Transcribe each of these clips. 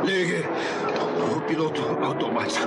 Ligue o piloto automático.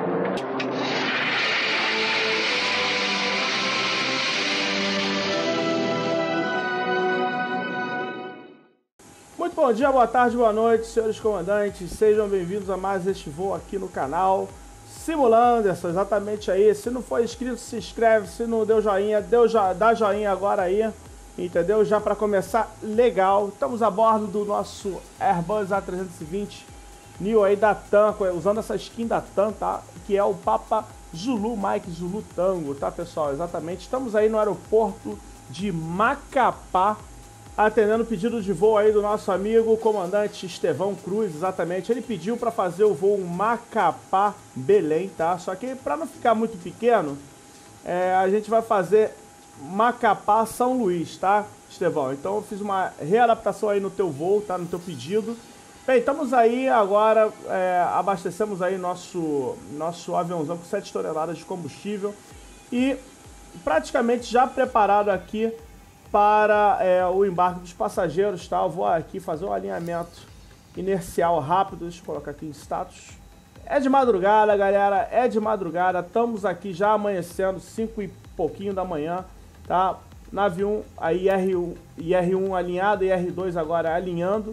Muito bom dia, boa tarde, boa noite, senhores comandantes. Sejam bem-vindos a mais este voo aqui no canal Simulanderson, exatamente aí. Se não for inscrito, se inscreve. Se não deu joinha, dá joinha agora aí, entendeu? Já para começar legal. Estamos a bordo do nosso Airbus A320 Neo aí da TAM, usando essa skin da TAM, tá? Que é o Papa Zulu Mike Zulu Tango, tá, pessoal? Exatamente. Estamos aí no aeroporto de Macapá, atendendo o pedido de voo aí do nosso amigo comandante Estevão Cruz, exatamente. Ele pediu para fazer o voo Macapá-Belém, tá? Só que para não ficar muito pequeno, a gente vai fazer Macapá-São Luís, tá, Estevão? Então eu fiz uma readaptação aí no teu voo, tá? No teu pedido. Bem, estamos aí agora, abastecemos aí nosso aviãozão com 7 toneladas de combustível e praticamente já preparado aqui para o embarque dos passageiros, tá? Eu vou aqui fazer um alinhamento inercial rápido, deixa eu colocar aqui em status. É de madrugada, galera, é de madrugada, estamos aqui já amanhecendo, 5 e pouquinho da manhã, tá? Nave 1, aí R1 alinhado e R2 agora alinhando.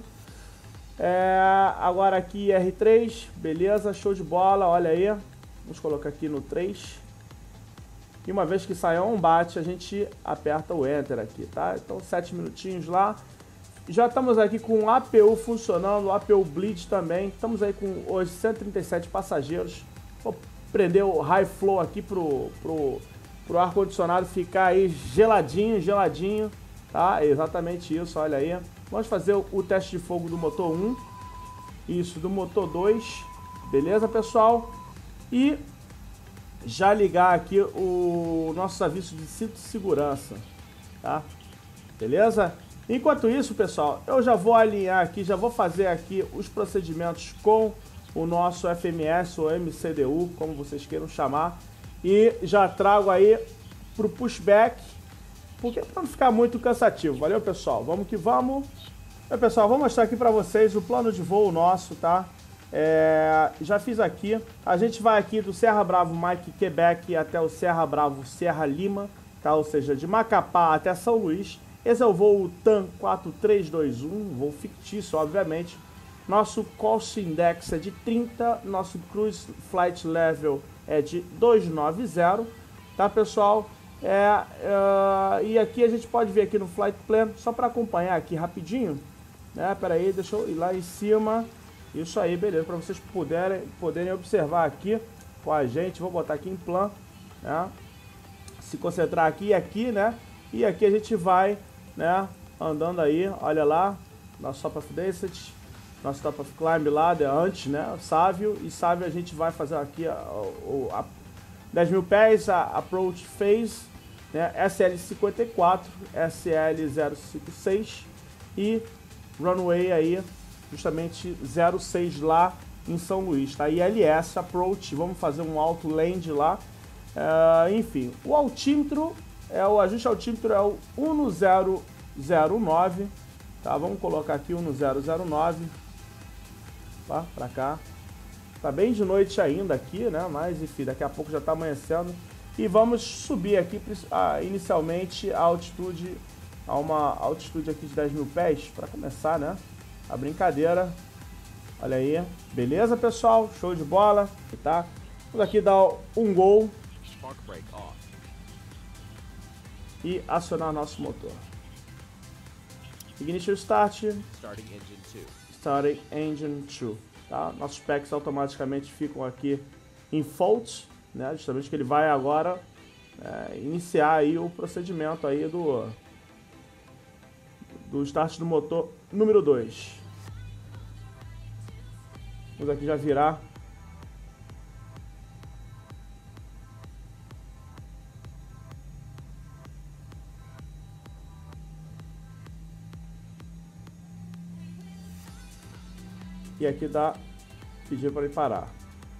Agora aqui R3, beleza, show de bola, olha aí. Vamos colocar aqui no 3. E uma vez que sair um bate, a gente aperta o Enter aqui, tá? Então 7 minutinhos lá. Já estamos aqui com o APU funcionando, o APU Bleed também. Estamos aí com hoje 137 passageiros. Vou prender o High Flow aqui pro ar-condicionado ficar aí geladinho, tá? É exatamente isso, olha aí. Vamos fazer o teste de fogo do motor 1. Isso, do motor 2. Beleza, pessoal? E já ligar aqui o nosso aviso de cinto de segurança, tá? Beleza? Enquanto isso, pessoal, eu já vou alinhar aqui, já vou fazer aqui os procedimentos com o nosso FMS ou MCDU, como vocês queiram chamar, e já trago aí pro pushback, porque para não ficar muito cansativo. Valeu, pessoal? Vamos que vamos. Pessoal, vou mostrar aqui para vocês o plano de voo nosso, tá? Já fiz aqui. A gente vai aqui do Serra Bravo Mike Quebec até o Serra Bravo Serra Lima, tá? Ou seja, de Macapá até São Luís. Esse é o voo TAM 4321, voo fictício, obviamente. Nosso Cost Index é de 30, nosso Cruise Flight Level é de 290, tá, pessoal? E aqui a gente pode ver aqui no Flight Plan, só para acompanhar aqui rapidinho, né? Pera aí, deixa eu ir lá em cima. Isso aí, beleza, para vocês poderem observar aqui com a gente. Vou botar aqui em plan, né? Se concentrar aqui e aqui, né? E aqui a gente vai, né, andando aí, olha lá, nosso Top of Descent, nosso Top of Climb lá, antes, né, Sávio, e Sávio a gente vai fazer aqui a 10 mil pés, a Approach Phase, né, SL54, SL056 e Runway aí, justamente 06 lá em São Luís, tá? ILS Approach, vamos fazer um alto land lá, enfim, o altímetro, o ajuste altímetro é o 1009, tá? Vamos colocar aqui 1009, tá? Pra cá, tá bem de noite ainda aqui, né? Mas enfim, daqui a pouco já tá amanhecendo e vamos subir aqui inicialmente a altitude, a uma altitude aqui de 10 mil pés, para começar, né? A brincadeira. Olha aí, beleza, pessoal? Show de bola, tá? Vamos aqui dar um gol e acionar nosso motor. Ignition Start. Starting Engine 2. Tá? Nossos packs automaticamente ficam aqui em fault, né? Justamente que ele vai agora iniciar aí o procedimento aí do start do motor número 2. Vamos aqui já virar. E aqui dá pedir para ele parar.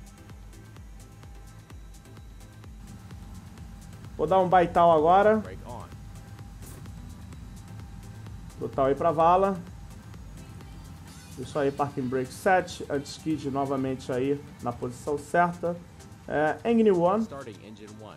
Vou dar um baital agora. Total aí para vala. Isso aí, Parking Brake set, anti-skid novamente aí na posição certa. Engine 1. Starting engine 1.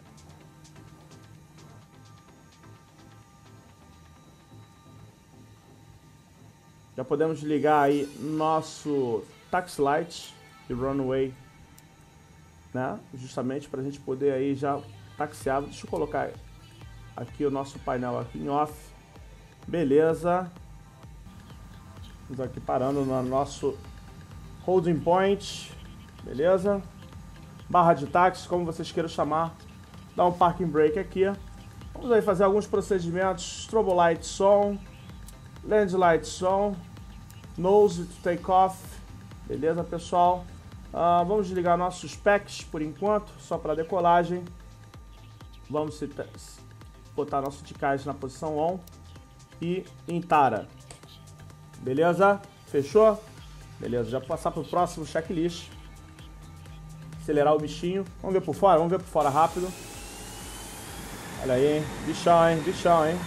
Já podemos ligar aí nosso taxi light e runway, né? Justamente para a gente poder aí já taxiar. Deixa eu colocar aqui o nosso painel aqui em off. Beleza. Estamos aqui parando no nosso holding point. Beleza. Barra de táxi, como vocês queiram chamar. Dá um parking brake aqui. Vamos aí fazer alguns procedimentos. Strobo lights on. Land lights on. Nose to take off. Beleza, pessoal? Vamos desligar nossos packs por enquanto, só para decolagem. Vamos botar nosso ticagem na posição on e em tara. Beleza? Fechou? Beleza, já vou passar para o próximo checklist. Acelerar o bichinho. Vamos ver por fora? Vamos ver por fora rápido. Olha aí, hein? Bichão, hein? Bichão, hein?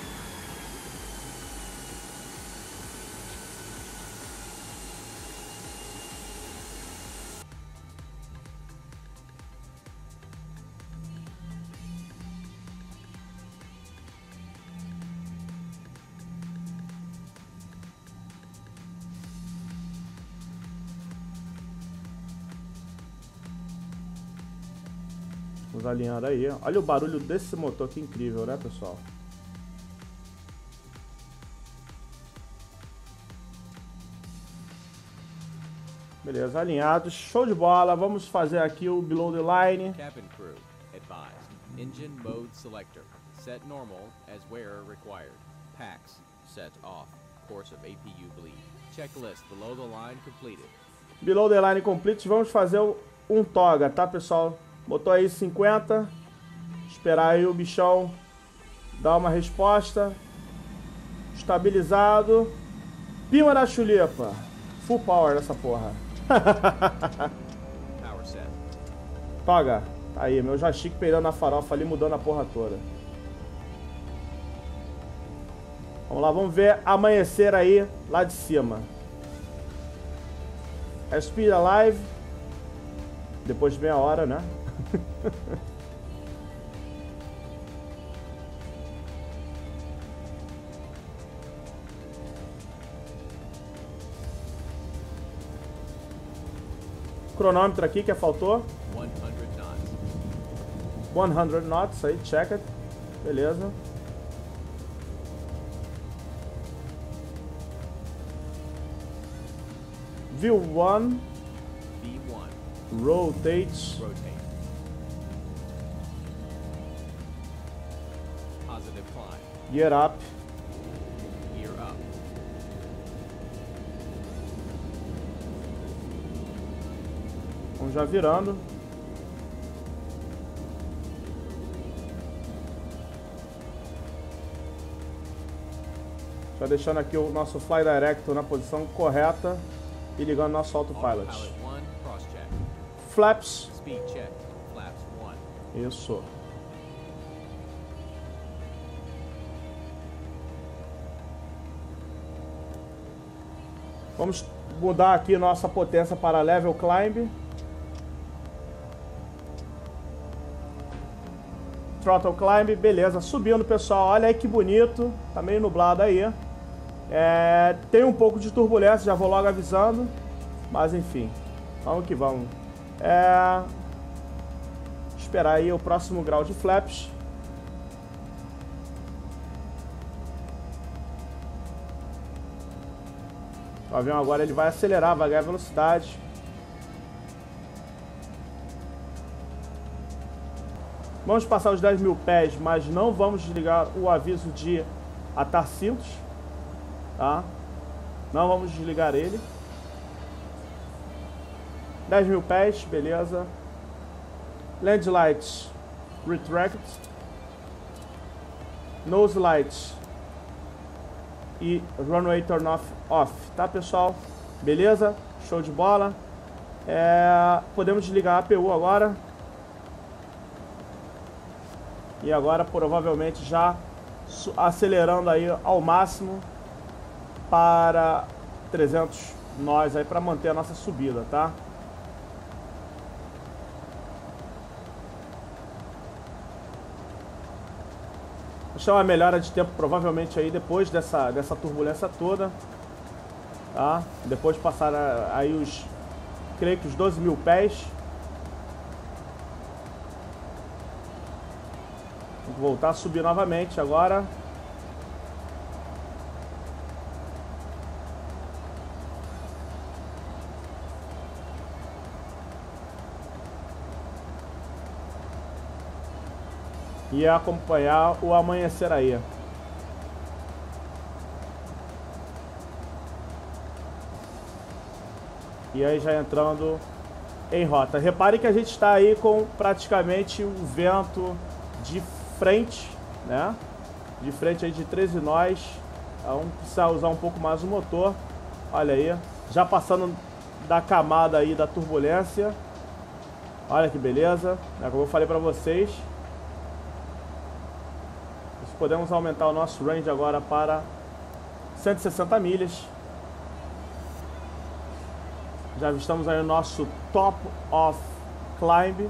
Vamos alinhar aí. Olha o barulho desse motor, que incrível, né, pessoal? Beleza, alinhados. Show de bola. Vamos fazer aqui o below the line. Cabin crew, advised. Engine mode selector. Set normal as wearer required. Packs, set off. Course of APU bleed. Checklist below the line completed. Below the line complete. Vamos fazer um toga, tá, pessoal? Botou aí 50. Esperar aí o bichão dar uma resposta. Estabilizado. Pima da chulipa. Full power nessa porra. Power set. Toga. Tá aí, meu joystick peidando na farofa ali, mudando a porra toda. Vamos lá, vamos ver amanhecer aí, lá de cima. Speed alive. Depois de meia hora, né? Cronômetro aqui que faltou. 100 knots aí, check it. Beleza. View 1. V1. Rotate. Rotate. Positive climb. Gear up. Gear up. Vamos já virando. Já deixando aqui o nosso Fly Director na posição correta e ligando nosso Autopilot. Autopilot 1, cross check. Flaps. Speed check. Flaps 1. Isso. Vamos mudar aqui nossa potência para Level Climb. Throttle Climb, beleza. Subindo, pessoal. Olha aí que bonito. Tá meio nublado aí. Tem um pouco de turbulência, já vou logo avisando. Mas enfim, vamos que vamos. Esperar aí o próximo grau de flaps. O avião agora ele vai acelerar, vai ganhar velocidade. Vamos passar os 10 mil pés, mas não vamos desligar o aviso de atar cintos, tá? Não vamos desligar ele. 10 mil pés, beleza. Land lights, retract. Nose lights e runway turn off, tá, pessoal? Beleza? Show de bola. Podemos desligar a APU agora. E agora provavelmente já acelerando aí ao máximo para 300 nós aí para manter a nossa subida, tá? Achar uma melhora de tempo provavelmente aí depois dessa turbulência toda, tá? Depois de passar aí creio que os 12 mil pés. Vou voltar a subir novamente agora. E acompanhar o amanhecer aí. E aí já entrando em rota. Repare que a gente está aí com praticamente o vento de frente, né? De frente aí de 13 nós. Então precisa usar um pouco mais o motor. Olha aí, já passando da camada aí da turbulência. Olha que beleza, né? Como eu falei para vocês, podemos aumentar o nosso range agora para 160 milhas. Já estamos aí no nosso top of climb.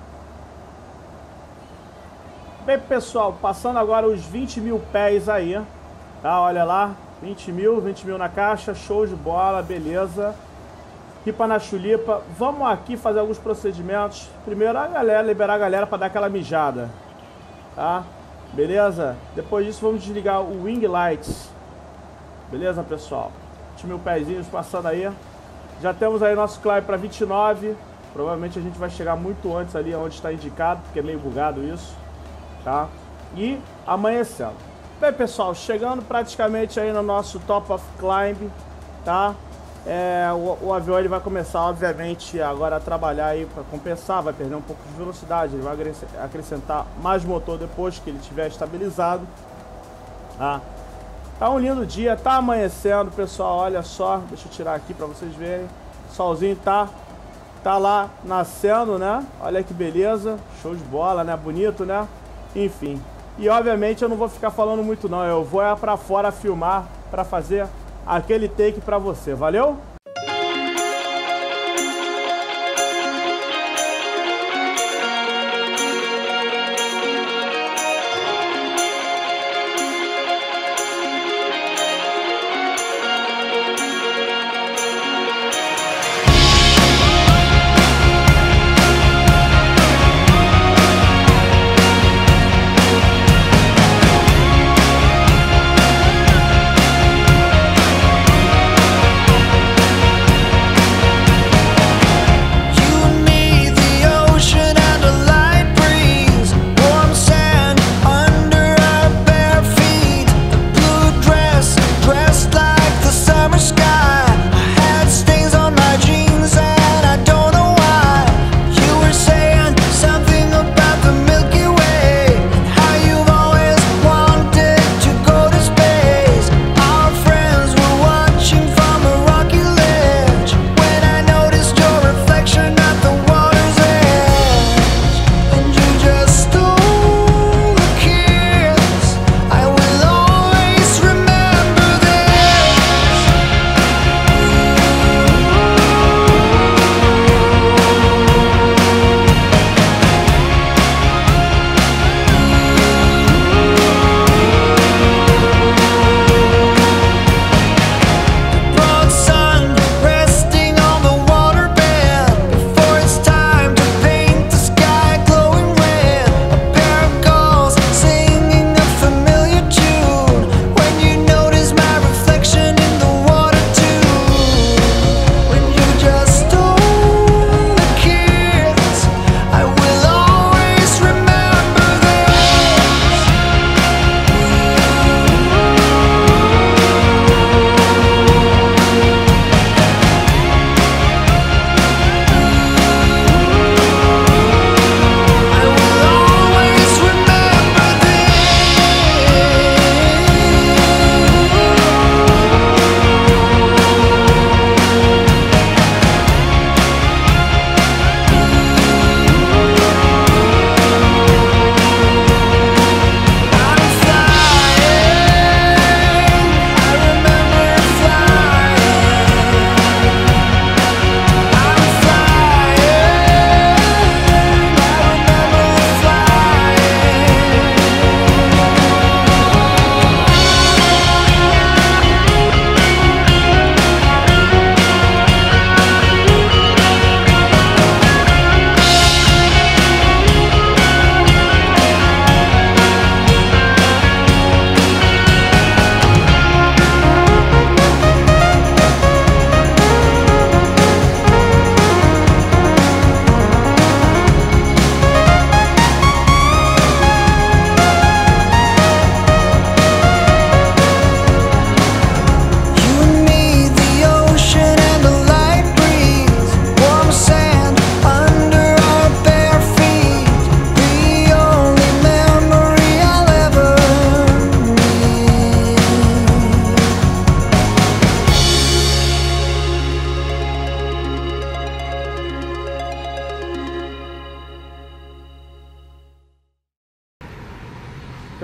Bem, pessoal, passando agora os 20 mil pés aí, tá? Olha lá, 20 mil na caixa, show de bola, beleza. Ripa na chulipa. Vamos aqui fazer alguns procedimentos. Primeiro liberar a galera para dar aquela mijada, tá? Beleza? Depois disso vamos desligar o Wing Lights. Beleza, pessoal? 20 mil pezinhos passando aí. Já temos aí nosso climb para 29. Provavelmente a gente vai chegar muito antes ali onde está indicado, porque é meio bugado isso, tá? E amanhecendo. Bem, pessoal, chegando praticamente aí no nosso top of climb, tá? O avião ele vai começar, obviamente, agora a trabalhar aí para compensar, vai perder um pouco de velocidade, ele vai acrescentar mais motor depois que ele estiver estabilizado, tá? Tá um lindo dia, tá amanhecendo, pessoal, olha só, deixa eu tirar aqui para vocês verem, solzinho tá lá nascendo, né? Olha que beleza, show de bola, né? Bonito, né? Enfim, e obviamente eu não vou ficar falando muito não, eu vou para fora filmar para fazer aquele take pra você, valeu?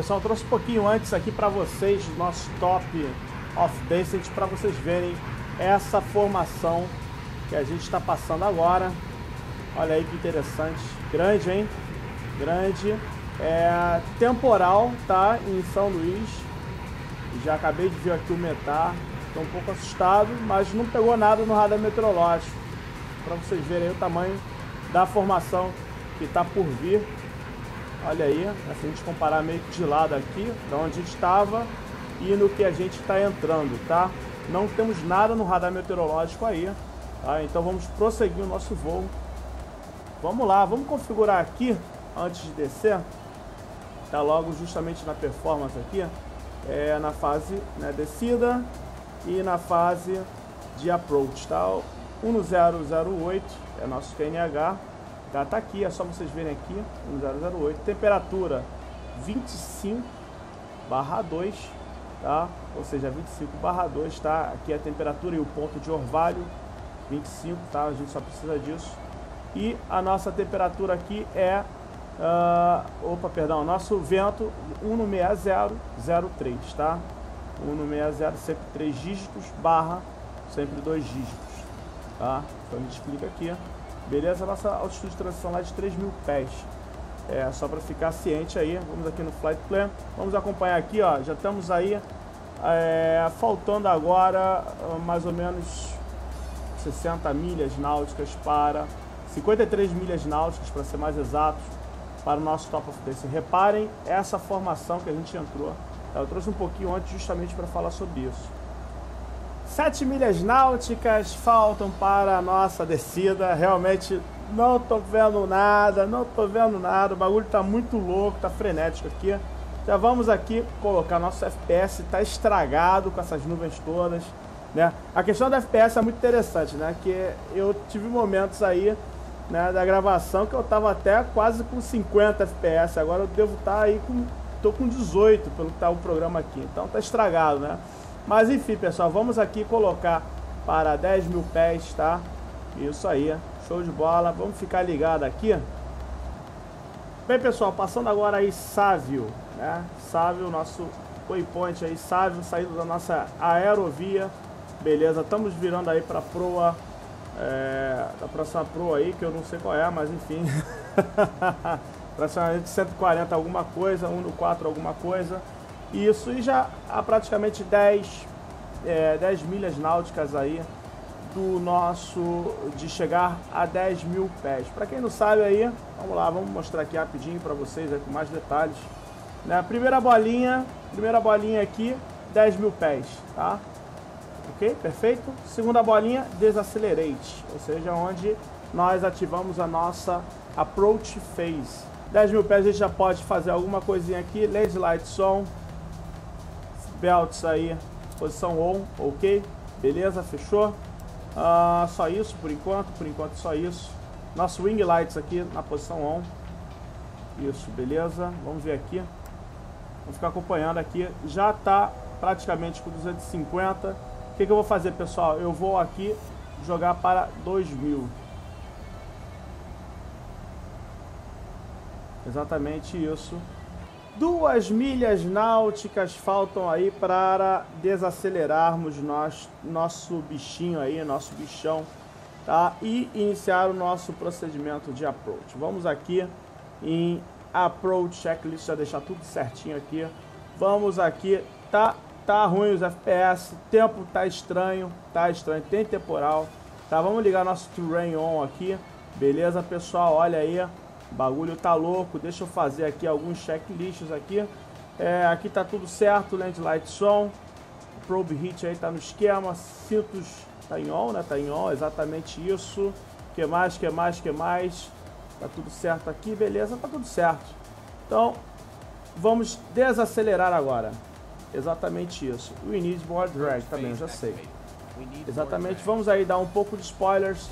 Pessoal, eu trouxe um pouquinho antes aqui para vocês, nosso Top of Descent, para vocês verem essa formação que a gente está passando agora. Olha aí que interessante. Grande, hein? Grande. É temporal, tá? Em São Luís. Já acabei de ver aqui o METAR. Estou um pouco assustado, mas não pegou nada no radar meteorológico. Para vocês verem aí o tamanho da formação que está por vir. Olha aí, se a gente comparar meio que de lado aqui, da onde a gente estava e no que a gente está entrando, tá? Não temos nada no radar meteorológico aí, tá? Então vamos prosseguir o nosso voo. Vamos lá, vamos configurar aqui, antes de descer, tá logo justamente na performance aqui, na fase, né, descida e na fase de approach, tá? 1008 é nosso QNH, tá aqui, é só vocês verem aqui, 1008, temperatura 25/2, tá? Ou seja, 25/2, tá? Aqui é a temperatura e o ponto de orvalho, 25, tá? A gente só precisa disso. E a nossa temperatura aqui é, nosso vento 16003, tá? 160, sempre 3 dígitos, barra, sempre 2 dígitos, tá? Então a gente clica aqui, beleza? Nossa altitude de transição lá de 3.000 pés, só para ficar ciente aí. Vamos aqui no Flight Plan, vamos acompanhar aqui, ó, já estamos aí, faltando agora mais ou menos 60 milhas náuticas para 53 milhas náuticas, para ser mais exatos, para o nosso Top of Descent. Reparem essa formação que a gente entrou. Eu trouxe um pouquinho antes justamente para falar sobre isso. 7 milhas náuticas faltam para a nossa descida. Realmente não tô vendo nada, o bagulho tá muito louco, tá frenético aqui. Já vamos aqui colocar nosso FPS, tá estragado com essas nuvens todas, né? A questão do FPS é muito interessante, né? Que eu tive momentos aí, né, da gravação que eu tava até quase com 50 FPS, agora eu devo estar aí tô com 18 pelo que tá o programa aqui, então tá estragado, né? Mas enfim, pessoal, vamos aqui colocar para 10.000 pés, tá? Isso aí, show de bola, vamos ficar ligado aqui. Bem, pessoal, passando agora aí Sávio, né? Sávio, nosso waypoint aí, Sávio, saindo da nossa aerovia, beleza? Estamos virando aí para proa, da próxima proa aí, que eu não sei qual é, mas enfim. Aproximadamente 140 alguma coisa, 1/4 alguma coisa. Isso, e já há praticamente 10 milhas náuticas aí do nosso, de chegar a 10.000 pés. Para quem não sabe aí, vamos lá, vamos mostrar aqui rapidinho para vocês aí, com mais detalhes, né? Primeira bolinha aqui, 10.000 pés, tá? Ok, perfeito. Segunda bolinha, Decelerate, ou seja, onde nós ativamos a nossa Approach Phase. 10.000 pés a gente já pode fazer alguma coisinha aqui, Lazy Lights On, belts aí, posição on, ok, beleza, fechou. Só isso por enquanto só isso. Nosso Wing Lights aqui na posição on, isso, beleza, vamos ver aqui, vamos ficar acompanhando aqui, já tá praticamente com 250. O que eu vou fazer, pessoal? Eu vou aqui jogar para 2.000. Exatamente isso. 2 milhas náuticas faltam aí para desacelerarmos nosso bichinho aí, nosso bichão, tá? E iniciar o nosso procedimento de approach. Vamos aqui em approach checklist, já deixar tudo certinho aqui. Vamos aqui, tá ruim os FPS, tempo tá estranho, tem temporal, tá? Vamos ligar nosso terrain on aqui, beleza, pessoal? Olha aí, o bagulho tá louco. Deixa eu fazer aqui alguns checklists aqui. Aqui tá tudo certo, land light on, probe hit aí tá no esquema, cintos tá em on, né? Tá em on, exatamente isso. Que mais? Tá tudo certo aqui, beleza, tá tudo certo. Então, vamos desacelerar agora. Exatamente isso. We need more drag também, eu já sei. Exatamente, vamos aí dar um pouco de spoilers.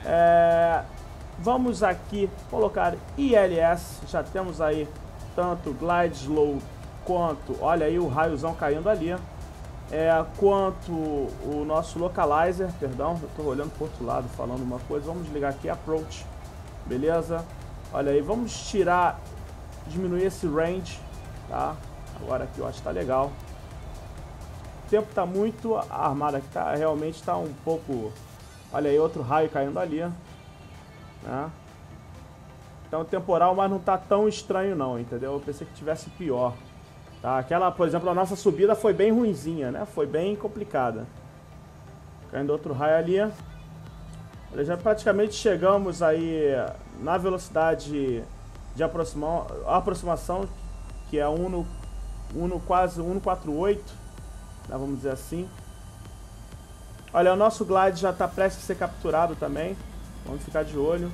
Vamos aqui colocar ILS, já temos aí tanto glide slow quanto, olha aí o raiozão caindo ali, quanto o nosso localizer, perdão, eu tô olhando pro outro lado falando uma coisa. Vamos ligar aqui approach, beleza, olha aí, vamos diminuir esse range, tá? Agora aqui eu acho que tá legal. O tempo tá muito armado aqui, tá, realmente tá um pouco... Olha aí, outro raio caindo ali, né? Então temporal, mas não tá tão estranho não, entendeu? Eu pensei que tivesse pior. Tá? Aquela, por exemplo, a nossa subida foi bem ruinzinha, né? Foi bem complicada. Caindo outro raio ali. Olha, já praticamente chegamos aí na velocidade de aproximação, que é quase 1,48, né? Vamos dizer assim. Olha, o nosso glide já está prestes a ser capturado também. Vamos ficar de olho.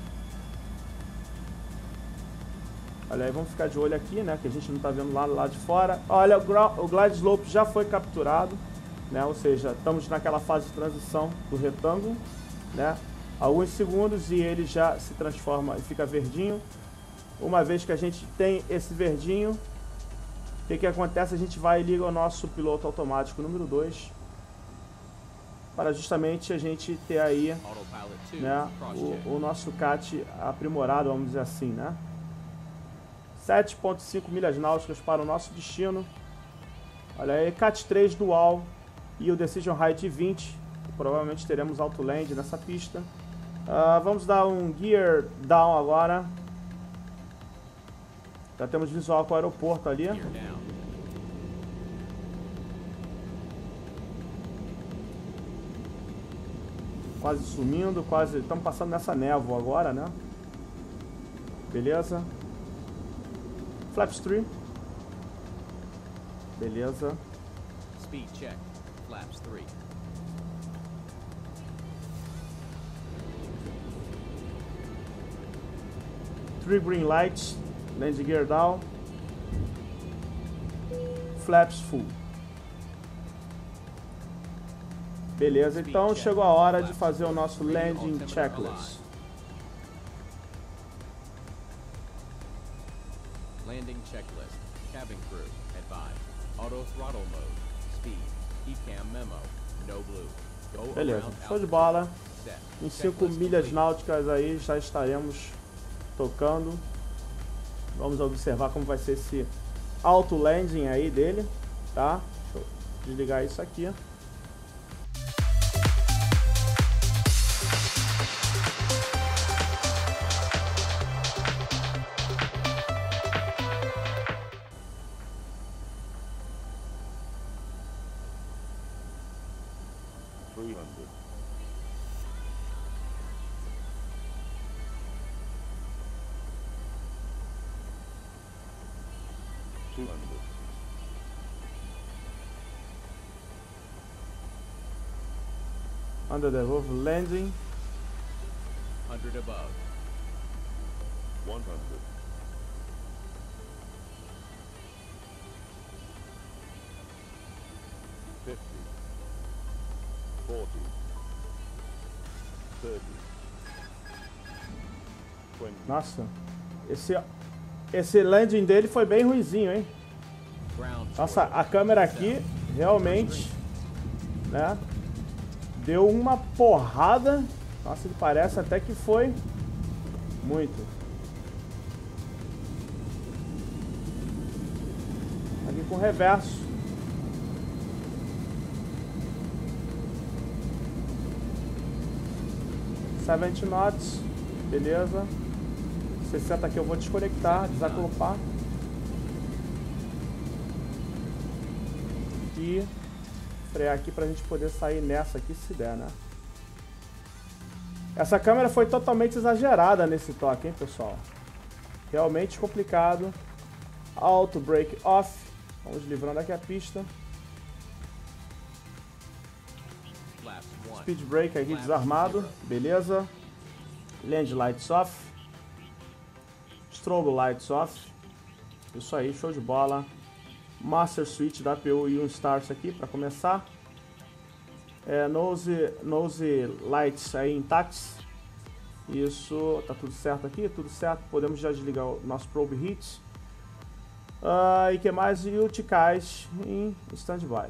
Olha aí, vamos ficar de olho aqui, né? Que a gente não está vendo lá de fora. Olha, o glide slope já foi capturado, né? Ou seja, estamos naquela fase de transição do retângulo, né? Alguns segundos e ele já se transforma e fica verdinho. Uma vez que a gente tem esse verdinho, o que acontece? A gente vai e liga o nosso piloto automático número 2, para justamente a gente ter aí, né, o nosso CAT aprimorado, vamos dizer assim, né? 7,5 milhas náuticas para o nosso destino. Olha aí, CAT 3 dual e o Decision Height 20. Provavelmente teremos auto land nessa pista. Vamos dar um gear down agora. Já temos visual com o aeroporto ali. Quase sumindo, quase... Estamos passando nessa névoa agora, né? Beleza. Flaps 3. Beleza. Speed check. Flaps 3. Three green lights. Land gear down. Flaps full. Beleza, então chegou a hora de fazer o nosso landing checklist. Landing checklist. Cabin crew, advise. Auto throttle mode. Speed. ECAM memo. No blue. Go Beleza, around show de bola. altitude. Set. Em 5 Checklist milhas complete. náuticas aí já estaremos tocando. Vamos observar como vai ser esse auto landing aí dele, tá? Deixa eu desligar isso aqui. Under the roof landing. 100 above. 100. 50. 40. 30. 20. Nossa, esse landing dele foi bem ruinzinho, hein? Ground Nossa, short. a câmera aqui realmente, né, deu uma porrada. Nossa, ele parece até que foi muito. Aqui com reverso. $70 knots, beleza. 60 aqui eu vou desconectar, desacoplar. E frear aqui pra gente poder sair nessa aqui se der, né? Essa câmera foi totalmente exagerada nesse toque, hein, pessoal? Realmente complicado. Auto brake off. Vamos livrando aqui a pista. Flaps 1. Speed brake aqui desarmado, beleza. Land lights off. Strobe lights off. Isso aí, show de bola. Master switch da APU e um stars aqui para começar. Nose lights aí intacts. Isso, tá tudo certo aqui, tudo certo. Podemos já desligar o nosso probe heat. E que mais? E o TICAS em standby.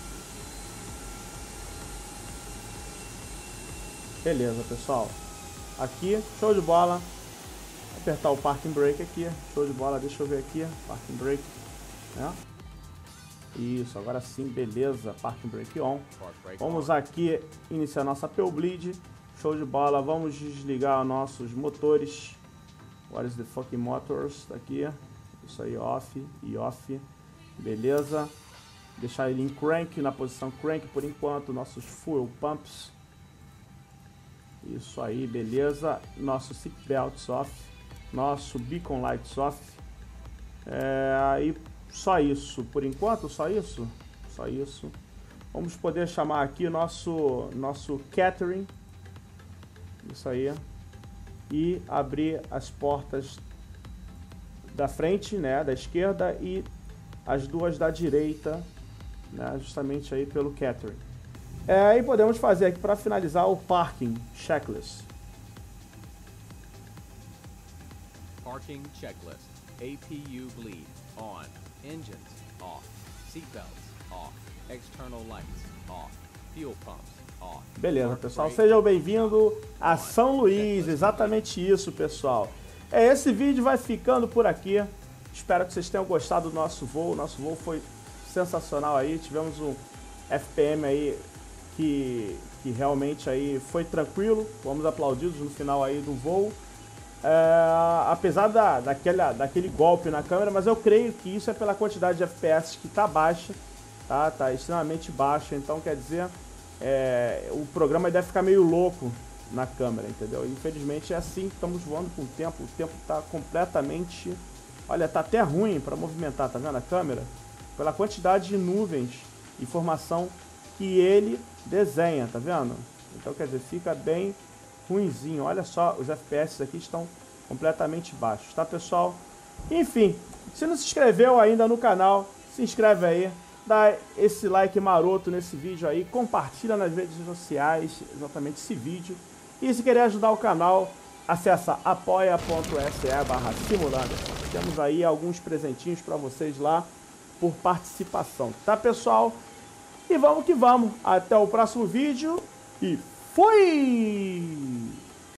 Beleza, pessoal. Aqui, show de bola. Apertar o Parking Brake aqui, show de bola, deixa eu ver aqui, Parking Brake, né? Isso, agora sim, beleza, Parking Brake on. Vamos aqui iniciar nossa Pale Bleed, show de bola, vamos desligar nossos motores. What is the fucking motors? Daqui, isso aí, off e off, beleza. Deixar ele em crank, na posição crank por enquanto, nossos fuel pumps. Isso aí, beleza, nossos seatbelts off. Nosso beacon lights off. Aí só isso, por enquanto, só isso. Vamos poder chamar aqui nosso catering. Isso aí. E abrir as portas da frente, né, da esquerda e as duas da direita, né, justamente aí pelo catering. E podemos fazer aqui para finalizar o parking checklist. Parking checklist. APU bleed on. Engines off. Seatbelts off. External lights off. Fuel pumps off. Beleza, pessoal. Sejam bem-vindos a São Luís. Exatamente isso, pessoal. Esse vídeo vai ficando por aqui. Espero que vocês tenham gostado do nosso voo. Nosso voo foi sensacional aí. Tivemos um FPM aí que realmente aí foi tranquilo. Fomos aplaudidos no final aí do voo. Apesar daquele golpe na câmera, mas eu creio que isso é pela quantidade de FPS que tá baixa, tá extremamente baixa, então quer dizer, o programa deve ficar meio louco na câmera, entendeu? Infelizmente é assim, estamos voando com o tempo tá completamente, olha, tá até ruim para movimentar, tá vendo a câmera? Pela quantidade de nuvens e formação que ele desenha, tá vendo? Então quer dizer, fica bem ruinzinho. Olha só, os FPS aqui estão completamente baixos, tá, pessoal? Enfim, se não se inscreveu ainda no canal, se inscreve aí, dá esse like maroto nesse vídeo aí, compartilha nas redes sociais exatamente esse vídeo. E se querer ajudar o canal, acessa apoia.se/Simulando. Temos aí alguns presentinhos para vocês lá por participação, tá, pessoal? E vamos que vamos, até o próximo vídeo e fui!